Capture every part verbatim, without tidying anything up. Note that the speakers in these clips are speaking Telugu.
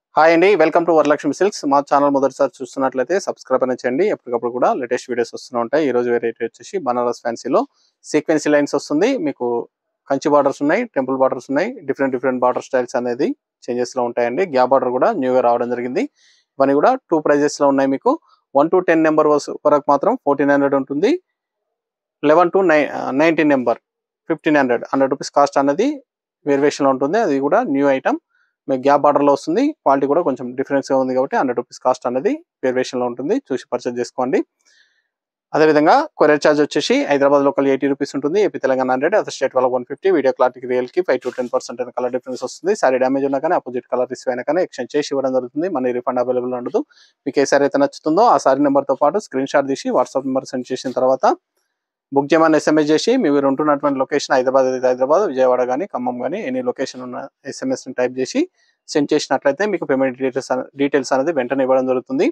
హాయ్ అండి, వెల్కమ్ టు వరలక్ష్మి సిల్క్స్. మా ఛానల్ మొదటిసారి చూస్తున్నట్లయితే సబ్స్క్రైబ్ అనేది చేయండి. ఎప్పటికప్పుడు కూడా లేటెస్ట్ వీడియోస్ వస్తూ ఉంటాయి. ఈ రోజు వెరైటీ వచ్చేసి బనారస్ ఫ్యాన్సీలో సీక్వెన్సీ లైన్స్ వస్తుంది. మీకు కంచి బార్డర్స్ ఉన్నాయి, టెంపుల్ బార్డర్స్ ఉన్నాయి, డిఫరెంట్ డిఫరెంట్ బార్డర్ స్టైల్స్ అనేది చేంజెస్ లో ఉంటాయండి. గ్యాప్ బార్డర్ కూడా న్యూగా రావడం జరిగింది. ఇవన్నీ కూడా టూ ప్రైజెస్ లో ఉన్నాయి. మీకు వన్ టు టెన్ నెంబర్ వరకు మాత్రం ఫోర్టీన్ హండ్రెడ్ ఉంటుంది. Eleven to nine nineteen number fifteen hundred hundred rupees cost అనేది వేరియేషన్ లో ఉంటుంది. అది కూడా న్యూ ఐటమ్ మీకు గ్యాప్ బార్డర్ లో వస్తుంది. క్వాలిటీ కూడా కొంచెం డిఫరెన్స్ గా ఉంది కాబట్టి హండ్రెడ్ రూపీస్ కాస్ట్ అనేది వేరియేషన్ లో ఉంటుంది. చూసి పర్చేజ్ చేసుకోండి. అదేవిధంగా కొరియర్ ఛార్జ్ వచ్చేసి హైదరాబాద్ లోకల్ ఎయిటీ రూపీస్ ఉంటుంది. AP Telangana hundred, other state వాళ్ళకి one fifty. Video clarity real కి five to ten percent colour difference వస్తుంది. సారీ డ్యామేజ్ ఉన్నా కానీ అపోజిట్ కలర్ రిసీవ్ అయినా కానీ ఎక్స్చేంజ్ చేసి ఇవ్వడం జరుగుతుంది. మనీ రిఫండ్ అవైలబుల్ ఉండదు. మీకు ఏ సారీ అయితే నచ్చుతుందో ఆ సారీ నెంబర్ తో పాటు స్క్రీన్ షాట్ తీసి వాట్సాప్ నెంబర్ సెండ్ చేసిన తర్వాత బుక్ చేయమని ఎస్ఎంఎస్ చేసి మీరు ఉంటున్నటువంటి లొకేషన్ హైదరాబాద్ అయితే హైదరాబాద్, విజయవాడ కానీ ఖమ్మం కానీ ఎనీ లొకేషన్ ఉన్న ఎస్ఎంఎస్ టైప్ చేసి సెండ్ చేసినట్లయితే మీకు పేమెంట్ డీటెయిల్స్ డీటెయిల్స్ అనేది వెంటనే ఇవ్వడం జరుగుతుంది.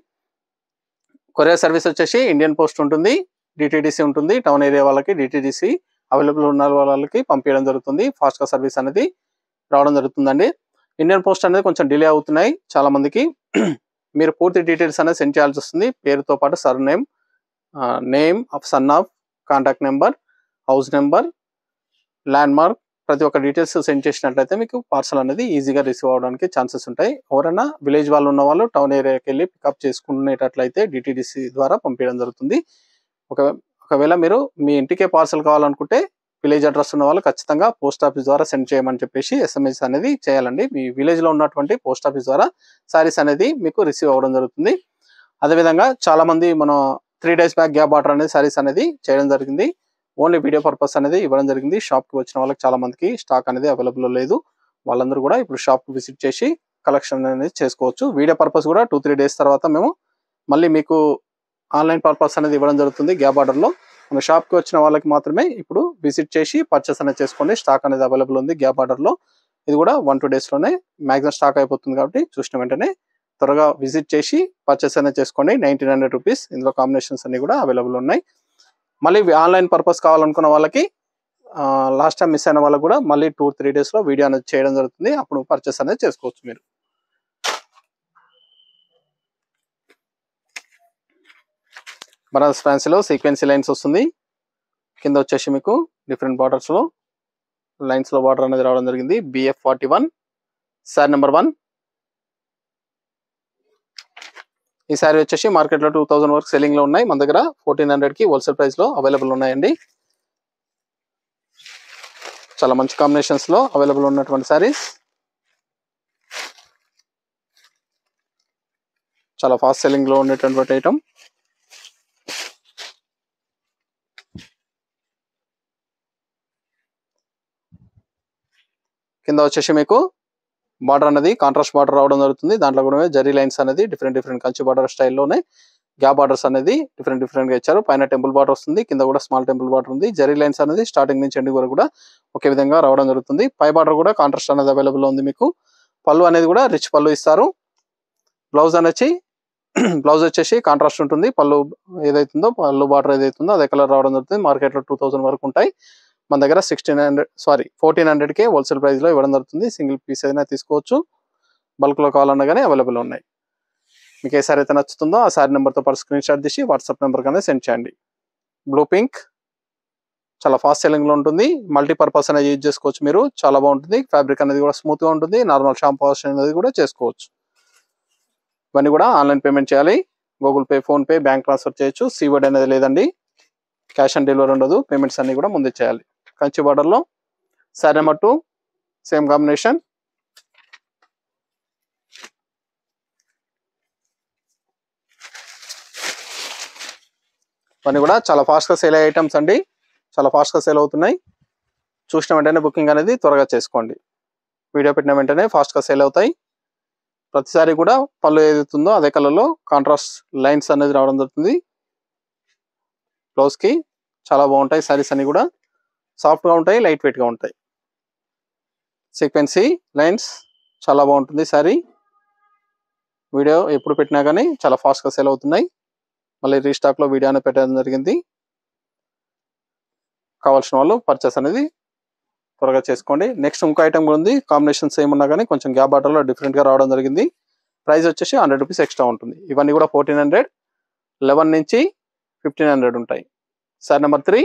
కొరియర్ సర్వీస్ వచ్చేసి ఇండియన్ పోస్ట్ ఉంటుంది, డిటిడిసి ఉంటుంది. టౌన్ ఏరియా వాళ్ళకి డిటిడిసి అవైలబుల్ ఉన్న వాళ్ళకి పంపించడం జరుగుతుంది. ఫాస్ట్ గా సర్వీస్ అనేది రావడం జరుగుతుందండి. ఇండియన్ పోస్ట్ అనేది కొంచెం డిలే అవుతున్నాయి చాలా మందికి. మీరు పూర్తి డీటెయిల్స్ అనేది సెండ్ చేయాల్సి వస్తుంది. పేరుతో పాటు sir name, name of son of, contact number, house number, land mark, ప్రతి ఒక్క డీటెయిల్స్ సెండ్ చేసినట్లయితే మీకు పార్సల్ అనేది ఈజీగా రిసీవ్ అవడానికి ఛాన్సెస్ ఉంటాయి. ఎవరైనా విలేజ్ వాళ్ళు ఉన్న వాళ్ళు టౌన్ ఏరియాకి వెళ్ళి పికప్ చేసుకునేటట్లయితే డిటిడిసి ద్వారా పంపించడం జరుగుతుంది. ఒక ఒకవేళ మీరు మీ ఇంటికే పార్సల్ కావాలనుకుంటే విలేజ్ అడ్రస్ ఉన్న వాళ్ళు ఖచ్చితంగా పోస్ట్ ఆఫీస్ ద్వారా సెండ్ చేయమని చెప్పేసి ఎస్ఎంఎస్ అనేది చేయాలండి. మీ విలేజ్ లో ఉన్నటువంటి పోస్ట్ ఆఫీస్ ద్వారా సారీస్ అనేది మీకు రిసీవ్ అవ్వడం జరుగుతుంది. అదేవిధంగా చాలా మంది మనం three days back gap border అనేది సారీస్ అనేది చేయడం జరిగింది. ఓన్లీ వీడియో పర్పస్ అనేది ఇవ్వడం జరిగింది. షాప్ కి వచ్చిన వాళ్ళకి చాలా మందికి స్టాక్ అనేది అవైలబుల్ లేదు. వాళ్ళందరూ కూడా ఇప్పుడు షాప్ కి విజిట్ చేసి కలెక్షన్ అనేది చేసుకోవచ్చు. వీడియో పర్పస్ కూడా టూ త్రీ డేస్ తర్వాత మేము మళ్ళీ మీకు ఆన్లైన్ పర్పస్ అనేది ఇవ్వడం జరుగుతుంది. గ్యాప్ బార్డర్ లో మన షాప్ కి వచ్చిన వాళ్ళకి మాత్రమే ఇప్పుడు విజిట్ చేసి పర్చేస్ అనేది చేసుకోండి. స్టాక్ అనేది అవైలబుల్ ఉంది గ్యాప్ బార్డర్ లో. ఇది కూడా వన్ టూ డేస్ లోనే మాక్సిమం స్టాక్ అయిపోతుంది కాబట్టి చూసిన వెంటనే త్వరగా విజిట్ చేసి పర్చేస్ అనేది చేసుకోండి. నైన్టీన్ హండ్రెడ్ రూపీస్ ఇందులో కాంబినేషన్స్ అన్ని కూడా అవైలబుల్ ఉన్నాయి. మళ్ళీ ఆన్లైన్ పర్పస్ కావాలనుకున్న వాళ్ళకి లాస్ట్ టైం మిస్ అయిన వాళ్ళకి కూడా మళ్ళీ టూ త్రీ డేస్ లో వీడియో అనేది చేయడం జరుగుతుంది. అప్పుడు పర్చేస్ అనేది చేసుకోవచ్చు. మీరు బనారస్ ఫ్యాన్సీలో సీక్వెన్సీ లైన్స్ వస్తుంది. కింద వచ్చేసి మీకు డిఫరెంట్ బార్డర్స్ లో లైన్స్ లో బార్డర్ అనేది రావడం జరిగింది. BF forty one sari number one. ఈ సారీ వచ్చేసి మార్కెట్ లో టూ థౌసండ్ వరకు సెల్లింగ్ లో ఉన్నాయి. మన దగ్గర ఫోర్టీన్ హండ్రెడ్ కి హోల్సేల్ ప్రైస్ లో అవైలబుల్ ఉన్నాయండి. చాలా మంచి కాంబినేషన్స్ లో అవైలబుల్ ఉన్నటువంటి సారీస్. చాలా ఫాస్ట్ సెల్లింగ్ లో ఉండేటటువంటి ఐటమ్. కింద వచ్చేసి మీకు బార్డర్ అనేది కాంట్రాస్ట్ బార్డర్ రావడం జరుగుతుంది. దాంట్లో కూడా జరీ లైన్స్ అనేది డిఫరెంట్ డిఫరెంట్ కంచి బార్డర్ స్టైల్లోనే గ్యాప్ బార్డర్స్ అనేది డిఫరెంట్ డిఫరెంట్ గా ఇచ్చారు. పైన టెంపుల్ బార్డర్ వస్తుంది, కింద కూడా స్మాల్ టెంపుల్ బార్డర్ ఉంది. జరీ లైన్స్ అనేది స్టార్టింగ్ నుంచి ఎండింగ్ వరకు కూడా ఒకే విధంగా రావడం జరుగుతుంది. పై బార్డర్ కూడా కాంట్రాస్ట్ అనేది అవైలబుల్ ఉంది. మీకు పళ్ళు అనేది కూడా రిచ్ పళ్ళు ఇస్తారు. బ్లౌజ్ అనేది బ్లౌజ్ వచ్చేసి కాంట్రాస్ట్ ఉంటుంది. పళ్ళు ఏదైతుందో పళ్ళు బార్డర్ ఏదైతుందో అదే కలర్ రావడం జరుగుతుంది. మార్కెట్ లో టూ థౌసండ్ వరకు ఉంటాయి. మన దగ్గర sixteen hundred sari fourteen hundred కే హోల్సేల్ ప్రైస్ లో ఇవ్వడం జరుగుతుంది. సింగిల్ పీస్ అయినా తీసుకోవచ్చు, బల్క్ లో కావాలన్నా కానీ అవైలబుల్ ఉన్నాయి. మీకు ఏ సారీ అయితే నచ్చుతుందో ఆ సారీ నెంబర్ తో పాటు స్క్రీన్ షాట్ తీసి వాట్సాప్ నెంబర్ కానీ సెండ్ చేయండి. బ్లూ పింక్ చాలా ఫాస్ట్ సెల్లింగ్ లో ఉంటుంది. మల్టీపర్పస్ అనేది యూజ్ చేసుకోవచ్చు. మీరు చాలా బాగుంటుంది. ఫ్యాబ్రిక్ అనేది కూడా స్మూత్ గా ఉంటుంది. నార్మల్ షాంపూ వాష్ అనేది కూడా చేసుకోవచ్చు. ఇవన్నీ కూడా ఆన్లైన్ పేమెంట్ చేయాలి. Google Pay, PhonePe, bank transfer చేయొచ్చు. సీవర్డ్ అనేది లేదండి. క్యాష్ ఆన్ డెలివరీ ఉండదు. పేమెంట్స్ అన్ని కూడా ముందే చేయాలి. కంచి బార్డర్ లో sari number two same combination. ఇవన్నీ కూడా చాలా ఫాస్ట్ గా సేల్ అయ్యే ఐటమ్స్ అండి. చాలా ఫాస్ట్ గా సేల్ అవుతున్నాయి. చూసిన వెంటనే బుకింగ్ అనేది త్వరగా చేసుకోండి. వీడియో పెట్టిన వెంటనే ఫాస్ట్ గా సేల్ అవుతాయి. ప్రతిసారి కూడా పళ్ళు ఏదైతుందో అదే కలర్ లో కాంట్రాస్ట్ లైన్స్ అనేది రావడం జరుగుతుంది. బ్లౌజ్ కి చాలా బాగుంటాయి. సారీస్ అన్ని కూడా సాఫ్ట్ గా ఉంటాయి, లైట్ వెయిట్ గా ఉంటాయి. సీక్వెన్సీ లైన్స్ చాలా బాగుంటుంది. సారీ వీడియో ఎప్పుడు పెట్టినా కానీ చాలా ఫాస్ట్ గా సేల్ అవుతున్నాయి. మళ్ళీ రీస్టాక్ లో వీడియో అనేది పెట్టడం జరిగింది. కావాల్సిన వాళ్ళు పర్చేస్ అనేది త్వరగా చేసుకోండి. నెక్స్ట్ ఇంకో ఐటమ్ కూడా ఉంది. కాంబినేషన్ సేమ్ ఉన్నా కానీ కొంచెం గ్యాప్ బార్డర్ లో డిఫరెంట్ గా రావడం జరిగింది. ప్రైస్ వచ్చేసి హండ్రెడ్ రూపీస్ ఎక్స్ట్రా ఉంటుంది. ఇవన్నీ కూడా ఫోర్టీన్ హండ్రెడ్ లెవెన్ నుంచి ఫిఫ్టీన్ హండ్రెడ్ ఉంటాయి. సారీ నెంబర్ త్రీ,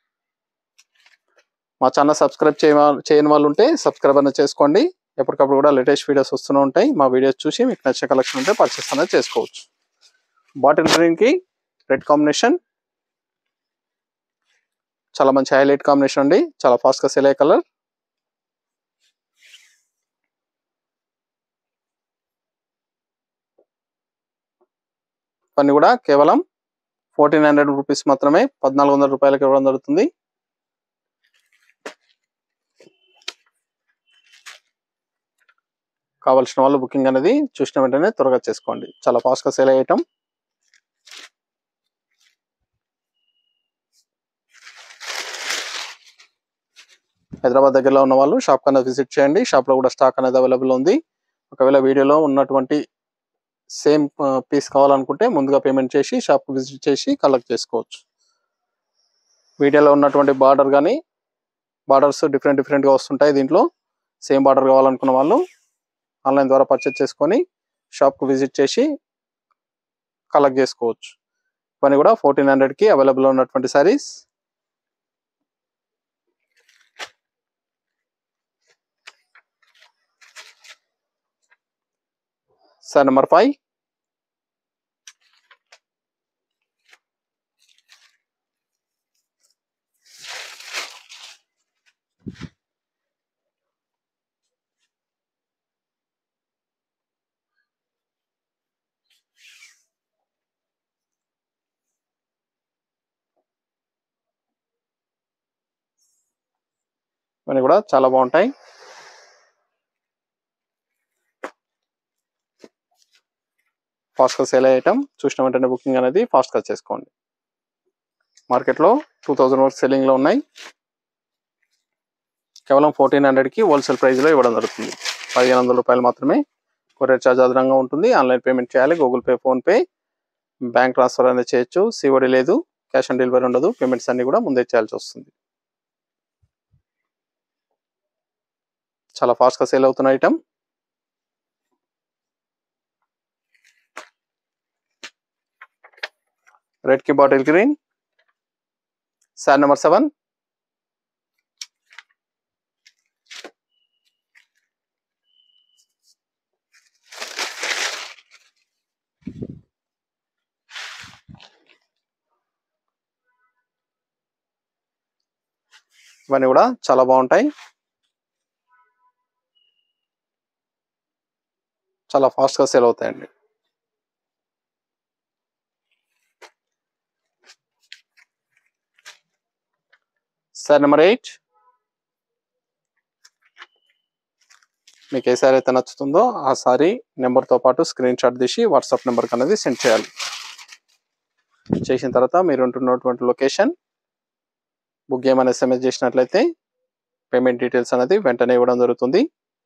మా ఛానల్ సబ్స్క్రైబ్ చేయ చేయని వాళ్ళు ఉంటే సబ్స్క్రైబ్ అనేది చేసుకోండి. ఎప్పటికప్పుడు కూడా లేటెస్ట్ వీడియోస్ వస్తూనే ఉంటాయి. మా వీడియోస్ చూసి మీకు నచ్చే కలెక్షన్ ఉంటే పర్చేస్ అనేది చేసుకోవచ్చు. బాటిల్ గ్రీన్కి రెడ్ కాంబినేషన్ చాలా మంచి హైలైట్ కాంబినేషన్ అండి. చాలా ఫాస్ట్గా సేల్ అయ్యే కలర్. ఇవన్నీ కూడా కేవలం ఫోర్టీన్ హండ్రెడ్ రూపీస్ మాత్రమే, పద్నాలుగు వందల రూపాయలకి ఇవ్వడం జరుగుతుంది. కావాల్సిన వాళ్ళు బుకింగ్ అనేది చూసిన వెంటనే త్వరగా చేసుకోండి. చాలా ఫాస్ట్గా సేల్ అయ్యే ఐటమ్. హైదరాబాద్ దగ్గరలో ఉన్న వాళ్ళు షాప్ కన్నా విజిట్ చేయండి. షాప్లో కూడా స్టాక్ అనేది అవైలబుల్ ఉంది. ఒకవేళ వీడియోలో ఉన్నటువంటి సేమ్ పీస్ కావాలనుకుంటే ముందుగా పేమెంట్ చేసి షాప్కి విజిట్ చేసి కలెక్ట్ చేసుకోవచ్చు. వీడియోలో ఉన్నటువంటి బార్డర్ కానీ బార్డర్స్ డిఫరెంట్ డిఫరెంట్గా వస్తుంటాయి. దీంట్లో సేమ్ బార్డర్ కావాలనుకున్న వాళ్ళు ఆన్లైన్ ద్వారా పర్చేస్ చేసుకొని షాప్కి విజిట్ చేసి కలెక్ట్ చేసుకోవచ్చు. ఇవన్నీ కూడా ఫోర్టీన్ హండ్రెడ్కి అవైలబుల్ ఉన్నటువంటి సారీస్. సారీ నెంబర్ ఫైవ్, ఇవన్నీ కూడా చాలా బాగుంటాయి. ఫాస్ట్గా సేల్ అయ్యే ఐటమ్. చూసిన వెంటనే బుకింగ్ అనేది ఫాస్ట్గా చేసుకోండి. మార్కెట్లో టూ థౌజండ్ వరకు సెల్లింగ్లో ఉన్నాయి. కేవలం ఫోర్టీన్ హండ్రెడ్కి హోల్సేల్ ప్రైస్లో ఇవ్వడం జరుగుతుంది. పదిహేను వందల రూపాయలు మాత్రమే. కొరియర్ ఛార్జ్ అదనంగా ఉంటుంది. ఆన్లైన్ పేమెంట్ చేయాలి. Google Pay, PhonePe, bank transfer అనేది చేయొచ్చు. సిఓడి లేదు, క్యాష్ ఆన్ డెలివరీ ఉండదు. పేమెంట్స్ అన్ని కూడా ముందే చేయాల్సి వస్తుంది. చాలా ఫాస్ట్గా సేల్ అవుతున్న ఐటమ్. రెడ్ కి bottle green. Sari number seven, ఇవన్నీ కూడా చాలా బాగుంటాయి. చాలా ఫాస్ట్గా సేల్ అవుతాయండి. సారీ నెంబర్ ఎయిట్, మీకు ఏ సారీ అయితే నచ్చుతుందో ఆ సారీ నెంబర్తో పాటు స్క్రీన్ షాట్ తీసి వాట్సాప్ నెంబర్కి అనేది సెండ్ చేయాలి. చేసిన తర్వాత మీరు ఉంటున్నటువంటి లొకేషన్ బుక్ చేయమని ఎస్ఎంఎస్ చేసినట్లయితే పేమెంట్ డీటెయిల్స్ అనేది వెంటనే ఇవ్వడం జరుగుతుంది.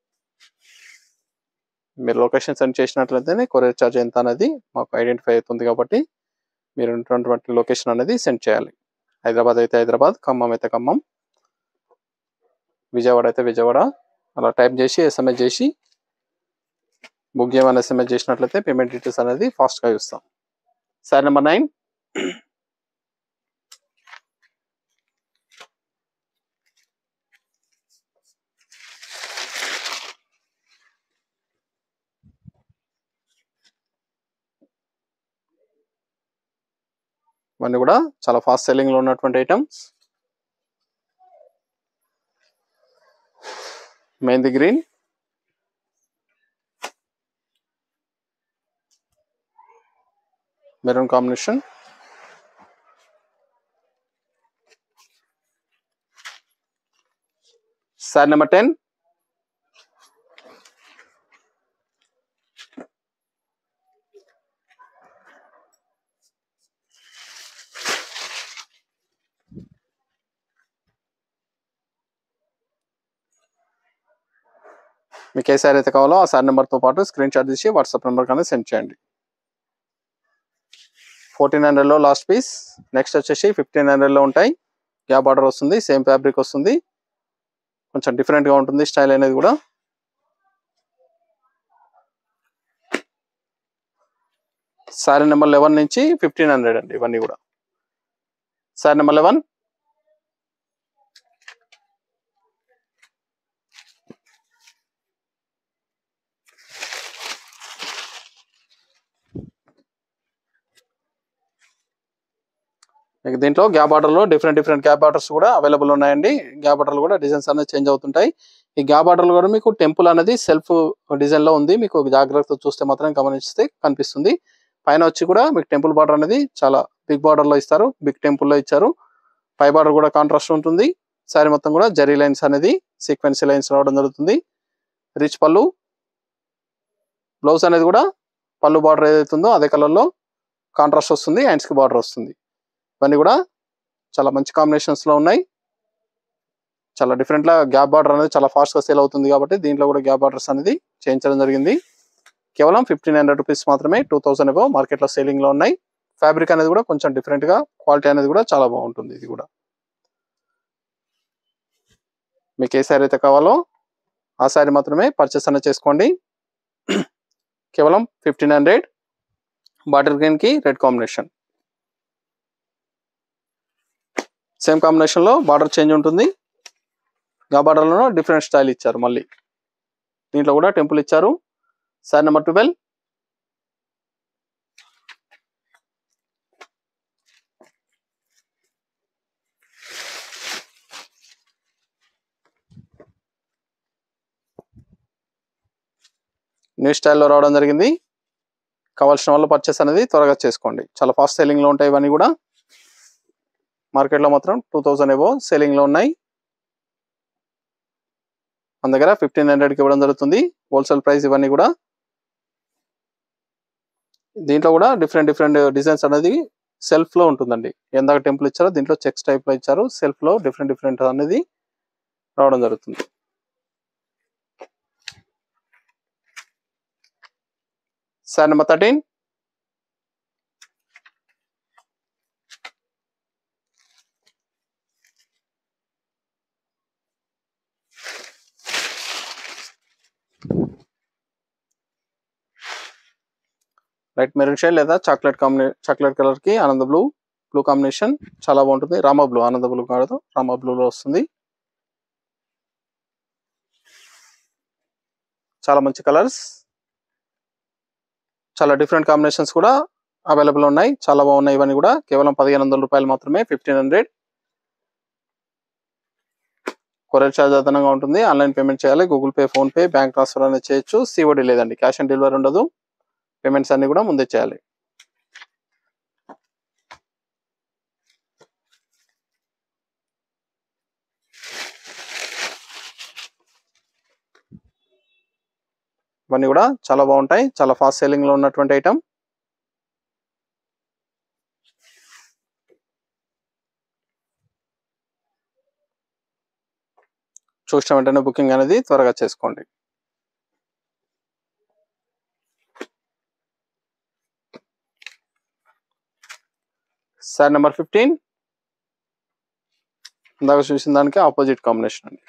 మీరు లొకేషన్ సెండ్ చేసినట్లయితేనే కొరియర్ ఛార్జ్ ఎంత అనేది మాకు ఐడెంటిఫై అవుతుంది. కాబట్టి మీరు ఉంటున్నటువంటి లొకేషన్ అనేది సెండ్ చేయాలి. హైదరాబాద్ అయితే హైదరాబాద్, ఖమ్మం అయితే ఖమ్మం, విజయవాడ అయితే విజయవాడ అలా టైప్ చేసి ఎస్ఎంఎస్ చేసి బుక్ చేయమని ఎస్ఎంఎస్ చేసినట్లయితే పేమెంట్ డీటెయిల్స్ అనేది ఫాస్ట్గా ఇస్తాం. సారీ నెంబర్ నైన్, ఇవన్నీ కూడా చాలా ఫాస్ట్ సెల్లింగ్లో ఉన్నటువంటి items. Mehndi green, maroon combination, sari number ten, మీకు ఏ సారీ అయితే కావాలో ఆ సారీ నెంబర్తో పాటు స్క్రీన్ షాట్ తీసి వాట్సాప్ నెంబర్ కానీ సెండ్ చేయండి. ఫోర్టీన్ హండ్రెడ్లో లాస్ట్ పీస్. నెక్స్ట్ వచ్చేసి ఫిఫ్టీన్ హండ్రెడ్లో ఉంటాయి. గ్యాప్ బార్డర్ వస్తుంది, సేమ్ ఫ్యాబ్రిక్ వస్తుంది, కొంచెం డిఫరెంట్గా ఉంటుంది స్టైల్ అనేది కూడా. సారీ నెంబర్ లెవెన్ నుంచి ఫిఫ్టీన్ హండ్రెడ్ అండి ఇవన్నీ కూడా. సారీ నెంబర్ లెవెన్, మీకు దీంట్లో గ్యాప్ బార్డర్లో డిఫరెంట్ డిఫరెంట్ గ్యాప్ బార్డర్స్ కూడా అవైలబుల్ ఉన్నాయండి. గ్యాప్ బార్డర్లు కూడా డిజైన్స్ అనేది చేంజ్ అవుతుంటాయి. ఈ గ్యాప్ బార్డర్లు కూడా మీకు టెంపుల్ అనేది సెల్ఫ్ డిజైన్ లో ఉంది. మీకు జాగ్రత్తగా చూస్తే మాత్రం గమనిస్తే కనిపిస్తుంది. పైన వచ్చి కూడా మీకు టెంపుల్ బార్డర్ అనేది చాలా బిగ్ బార్డర్ లో ఇస్తారు, బిగ్ టెంపుల్ లో ఇచ్చారు. పై బార్డర్ కూడా కాంట్రాస్ట్ ఉంటుంది. సారీ మొత్తం కూడా జరీ లైన్స్ అనేది సీక్వెన్సీ లైన్స్ రావడం జరుగుతుంది. రిచ్ పళ్ళు, బ్లౌజ్ అనేది కూడా పళ్ళు బార్డర్ ఏదైతుందో అదే కలర్ లో కాంట్రాస్ట్ వస్తుంది, హ్యాండ్స్ కి బార్డర్ వస్తుంది. ఇవన్నీ కూడా చాలా మంచి కాంబినేషన్స్ లో ఉన్నాయి. చాలా డిఫరెంట్ లా గ్యాప్ బార్డర్ అనేది చాలా ఫాస్ట్ గా సేల్ అవుతుంది కాబట్టి దీంట్లో కూడా గ్యాప్ బార్డర్స్ అనేది చేయించడం జరిగింది. కేవలం ఫిఫ్టీన్ హండ్రెడ్ రూపీస్ మాత్రమే, టూ థౌసండ్ ఎబో మార్కెట్ లో సేలింగ్ లో ఉన్నాయి. ఫ్యాబ్రిక్ అనేది కూడా కొంచెం డిఫరెంట్ గా, క్వాలిటీ అనేది కూడా చాలా బాగుంటుంది. ఇది కూడా మీకు ఏ శారీ అయితే కావాలో ఆ శారీ మాత్రమే పర్చేస్ అనేది చేసుకోండి. కేవలం ఫిఫ్టీన్ హండ్రెడ్. బాటిల్ గ్రీన్ కి రెడ్ కాంబినేషన్, సేమ్ కాంబినేషన్ లో బార్డర్ చేంజ్ ఉంటుంది. గా బార్డర్ లో డిఫరెంట్ స్టైల్ ఇచ్చారు. మళ్ళీ దీంట్లో కూడా టెంపుల్ ఇచ్చారు. సారీ నెంబర్ ట్వెల్వ్, న్యూ స్టైల్లో రావడం జరిగింది. కావాల్సిన వాళ్ళు పర్చేస్ అనేది త్వరగా చేసుకోండి. చాలా ఫాస్ట్ సెల్లింగ్ లో ఉంటాయి ఇవన్నీ కూడా. మార్కెట్ లో మాత్రం టూ థౌసండ్ ఎబో సెల్లింగ్ లో ఉన్నాయి. మన దగ్గర ఫిఫ్టీన్ హండ్రెడ్కి ఇవ్వడం జరుగుతుంది హోల్సేల్ ప్రైస్ ఇవన్నీ కూడా. దీంట్లో కూడా డిఫరెంట్ డిఫరెంట్ డిజైన్స్ అనేది సెల్ఫ్ లో ఉంటుందండి. ఎందాక టెంపుల్ ఇచ్చారో దీంట్లో చెక్స్ టైప్ లో ఇచ్చారు. సెల్ఫ్ లో డిఫరెంట్ డిఫరెంట్ అనేది రావడం జరుగుతుంది. Sari number thirteen, light maroon shade లేదా చాక్లెట్ కాంబినే చాక్లెట్ కలర్ కి ఆనంద బ్లూ బ్లూ కాంబినేషన్ చాలా బాగుంటుంది. రామా బ్లూ, ఆనంద బ్లూ కాదు, రామా బ్లూలో వస్తుంది. చాలా మంచి కలర్స్, చాలా డిఫరెంట్ కాంబినేషన్స్ కూడా అవైలబుల్ ఉన్నాయి. చాలా బాగున్నాయి ఇవన్నీ కూడా. కేవలం పదిహేను వందల రూపాయలు మాత్రమే, ఫిఫ్టీన్ హండ్రెడ్. కొరియర్ ఛార్జ్ అదనంగా ఉంటుంది. ఆన్లైన్ పేమెంట్ చేయాలి. Google Pay, PhonePe, bank transfer అనేది చేయొచ్చు. సిఓడి లేదండి, క్యాష్ ఆన్ డెలివరీ ఉండదు. పేమెంట్స్ అన్ని కూడా ముందే చేయాలి. ఇవన్నీ కూడా చాలా బాగుంటాయి. చాలా ఫాస్ట్ సెల్లింగ్ లో ఉన్నటువంటి ఐటమ్. చూసిన వెంటనే బుకింగ్ అనేది త్వరగా చేసుకోండి. సారీ నెంబర్ ఫిఫ్టీన్, ఇందాక చూసిన దానికి ఆపోజిట్ కాంబినేషన్ అండి.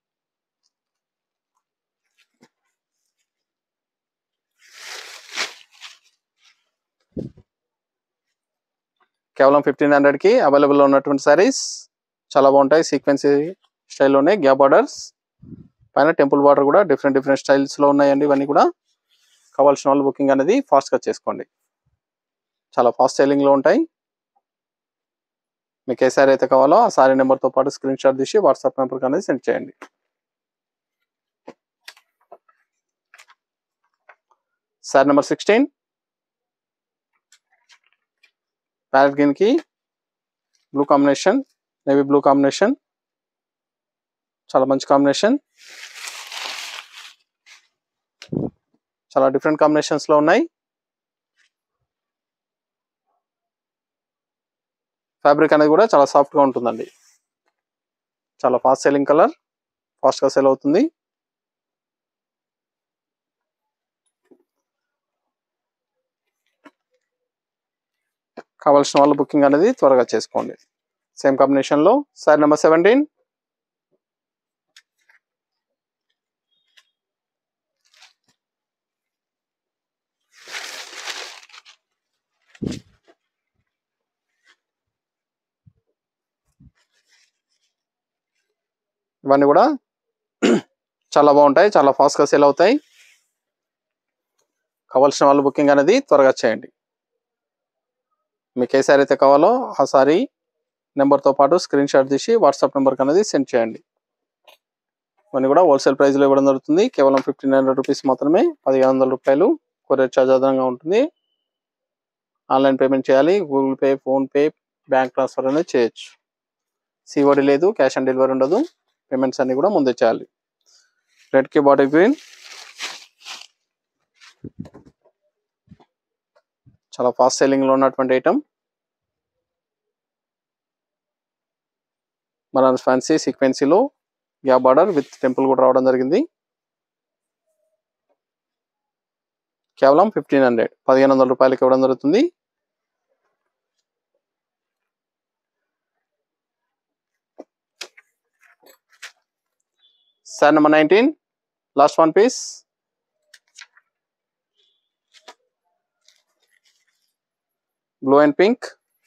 కేవలం ఫిఫ్టీన్ హండ్రెడ్ కి అవైలబుల్ ఉన్నటువంటి సారీస్ చాలా బాగుంటాయి. సీక్వెన్సీ స్టైల్లోనే గ్యాప్ బార్డర్స్, పైన టెంపుల్ బార్డర్ కూడా డిఫరెంట్ డిఫరెంట్ స్టైల్స్ లో ఉన్నాయండి. ఇవన్నీ కూడా కావాల్సిన వాళ్ళు బుకింగ్ అనేది ఫాస్ట్ గా చేసుకోండి. చాలా ఫాస్ట్ సెల్లింగ్ లో ఉంటాయి. మీకు ఏ సారీ అయితే కావాలో ఆ సారీ నెంబర్తో పాటు స్క్రీన్ షాట్ తీసి వాట్సాప్ నెంబర్కి అనేది సెండ్ చేయండి. Sari number sixteen, parrot green కి blue combination, navy blue combination, చాలా మంచి కాంబినేషన్. చాలా డిఫరెంట్ కాంబినేషన్స్ లో ఉన్నాయి. ఫ్యాబ్రిక్ అనేది కూడా చాలా సాఫ్ట్ గా ఉంటుందండి. చాలా ఫాస్ట్ సెల్లింగ్ కలర్, ఫాస్ట్ గా సేల్ అవుతుంది. కావాల్సిన వాళ్ళు బుకింగ్ అనేది త్వరగా చేసుకోండి. సేమ్ కాంబినేషన్ లో సారీ నెంబర్ సెవెంటీన్, ఇవన్నీ కూడా చాలా బాగుంటాయి, చాలా ఫాస్ట్గా సేల్ అవుతాయి. కావాల్సిన వాళ్ళు బుకింగ్ అనేది త్వరగా చేయండి. మీకు ఏ సారీ అయితే కావాలో ఆ సారీ నెంబర్తో పాటు స్క్రీన్ షాట్ తీసి వాట్సాప్ నెంబర్కి అనేది సెండ్ చేయండి. ఇవన్నీ కూడా హోల్సేల్ ప్రైస్లో ఇవ్వడం జరుగుతుంది. కేవలం ఫిఫ్టీన్ హండ్రెడ్ రూపీస్ మాత్రమే, పదిహేను వందల రూపాయలు. కొరియర్ ఛార్జ్ అదనంగా ఉంటుంది. ఆన్లైన్ పేమెంట్ చేయాలి. Google Pay, PhonePe, bank transfer అనేది చేయొచ్చు. సిఓడి లేదు, క్యాష్ ఆన్ డెలివరీ ఉండదు. పేమెంట్స్ అన్ని కూడా ముందే చేయాలి. రెడ్ కి బాటిల్ గ్రీన్ చాలా ఫాస్ట్ సెల్లింగ్ లో ఉన్నటువంటి ఐటమ్. బనారస్ ఫ్యాన్సీ సీక్వెన్సీలో గ్యాప్ బార్డర్ విత్ టెంపుల్ కూడా రావడం జరిగింది. కేవలం ఫిఫ్టీన్ హండ్రెడ్ పదిహేను వందల రూపాయలకి ఇవ్వడం జరుగుతుంది. Sir number nineteen, last one piece. Blue and pink.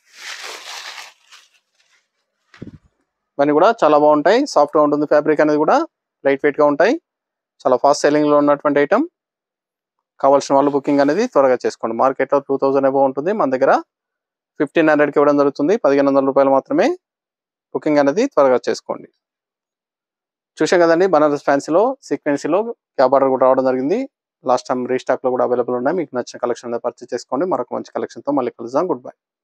ఇవన్నీ కూడా చాలా బాగుంటాయి. సాఫ్ట్గా ఉంటుంది ఫ్యాబ్రిక్ అనేది కూడా, లైట్ వెయిట్గా ఉంటాయి. చాలా ఫాస్ట్ సెల్లింగ్లో ఉన్నటువంటి ఐటమ్. కావాల్సిన వాళ్ళు బుకింగ్ అనేది త్వరగా చేసుకోండి. మార్కెట్లో టూ థౌజండ్ అబౌవ్ ఉంటుంది, మన దగ్గర ఫిఫ్టీన్ హండ్రెడ్కి ఇవ్వడం జరుగుతుంది. పదిహేను వందల రూపాయలు మాత్రమే. బుకింగ్ అనేది త్వరగా చేసుకోండి. చూసాం కదండి, బనారస్ ఫ్యాన్సీలో సీక్వెన్సీలో గ్యాప్ బార్డర్ కూడా రావడం జరిగింది. లాస్ట్ టైం రీస్టాక్లో కూడా అవైలబుల్ ఉన్నాయి. మీకు నచ్చిన కలెక్షన్ అనేది పర్చేస్ చేసుకోండి. మరొక మంచి కలెక్షన్తో మళ్ళీ కలుద్దాం. Good bye.